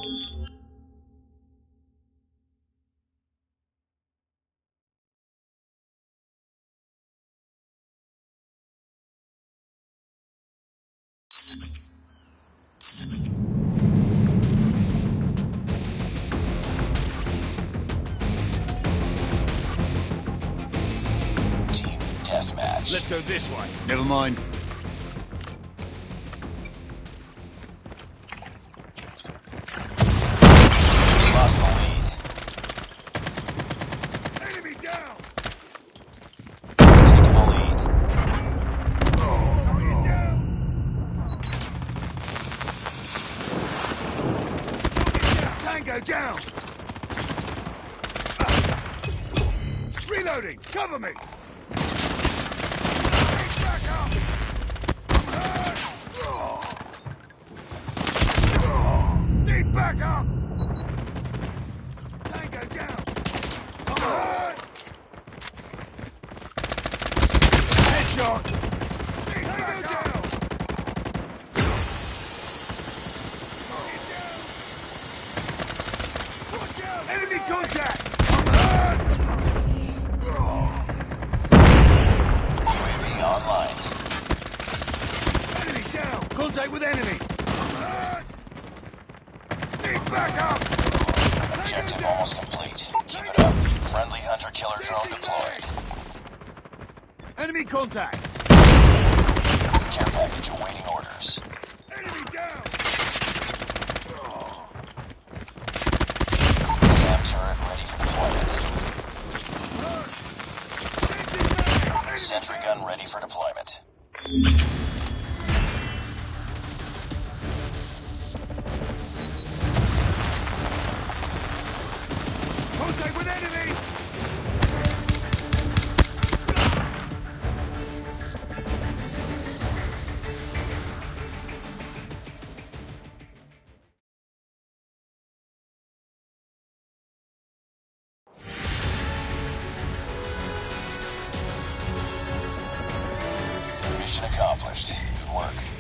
Team deathmatch. Let's go this way. Never mind. Lost the lead. Enemy down! Taking the lead. Target down! Tango down! Reloading! Cover me! Back up! Need backup! Tango down! Headshot! Tango down! Watch out! Enemy contact! UAV online. Enemy down! Contact with enemy! Need backup! Objective almost complete. Keep it up. Friendly hunter-killer drone deployed. Enemy contact! Care package awaiting orders. Enemy down! SAM turret ready for deployment. Sentry gun ready for deployment. Contact with enemy! Mission accomplished. Good work.